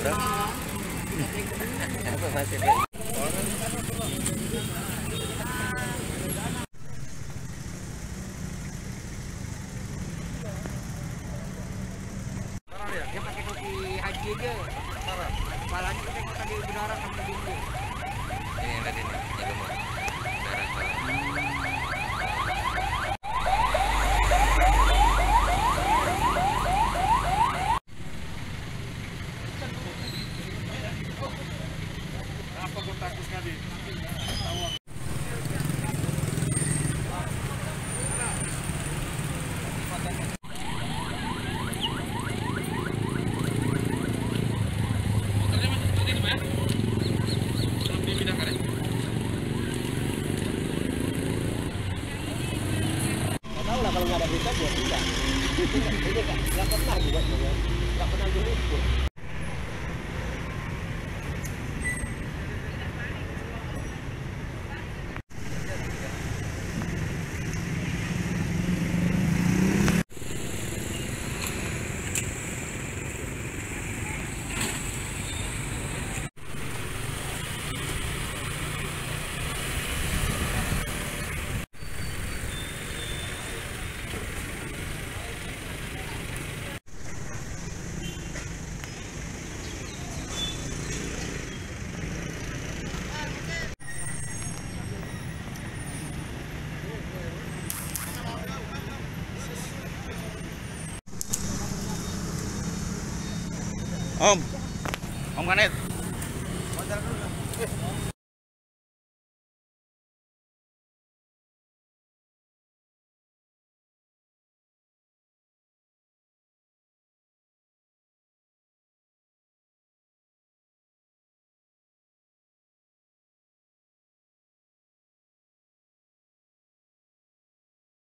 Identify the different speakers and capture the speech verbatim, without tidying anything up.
Speaker 1: bro. Apa masih deh?
Speaker 2: Dia pakai topi haji aja. Kepalanya pakai tadi udara sama dinding.
Speaker 1: Ini yang tadi nih, yang gemuk. Darah kepala.
Speaker 2: Apa kau takut sekali?
Speaker 3: Tahu lah kalau nggak ada berita buat tidak. Ini nggak pernah juga, nggak pernah diliput.
Speaker 1: Om, Om Kanet.